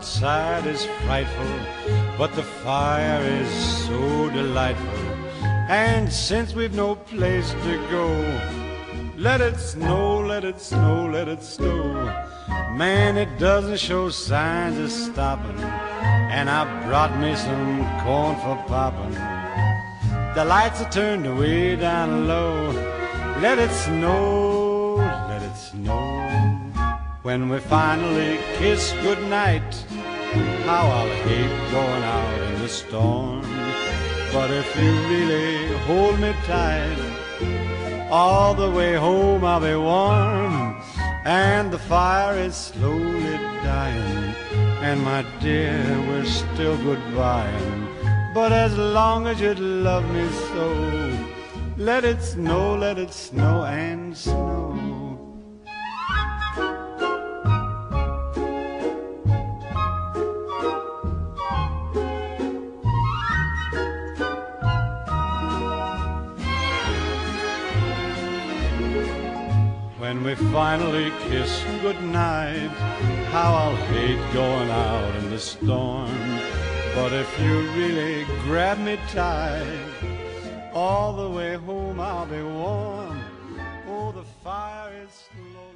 outside is frightful, but the fire is so delightful. And since we've no place to go, let it snow, let it snow, let it snow. Man, it doesn't show signs of stopping, and I brought me some corn for popping. The lights are turned way down low. Let it snow, let it snow. When we finally kiss goodnight, how I'll hate going out in the storm. But if you really hold me tight, all the way home I'll be warm. And the fire is slowly dying, and my dear, we're still goodbying. But as long as you love me so, let it snow and snow. When we finally kiss goodnight, how I'll hate going out in the storm. But if you really grab me tight, all the way home I'll be warm. Oh, the fire is slow.